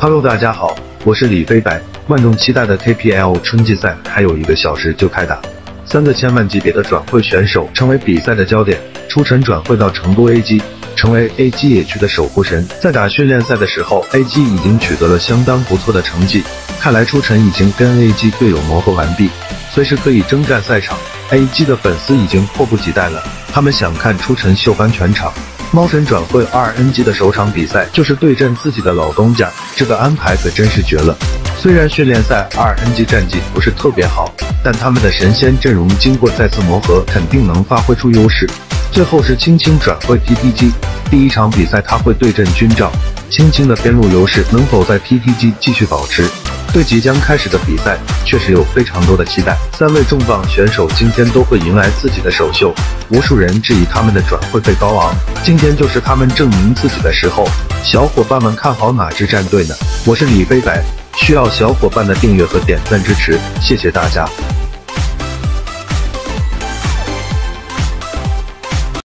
Hello， 大家好，我是李飞白。万众期待的 KPL 春季赛还有1个小时就开打，3个千万级别的转会选手成为比赛的焦点。出尘转会到成都 AG， 成为 AG 野区的守护神。在打训练赛的时候 ，AG 已经取得了相当不错的成绩。看来出尘已经跟 AG 队友磨合完毕，随时可以征战赛场。AG 的粉丝已经迫不及待了，他们想看出尘秀翻全场。猫神转会 RNG 的首场比赛就是对阵自己的老东家，这个安排可真是绝了。虽然训练赛 RNG 战绩不是特别好，但他们的神仙阵容经过再次磨合，肯定能发挥出优势。最后是青青转会 PTG， 第一场比赛他会对阵军帐，青青的边路优势能否在 PTG 继续保持？对即将开始的比赛确实有非常多的期待。3位重磅选手今天都会迎来自己的首秀，无数人质疑他们的转会费高昂，今天就是他们证明自己的时候。小伙伴们看好哪支战队呢？我是李飞白，需要小伙伴的订阅和点赞支持，谢谢大家。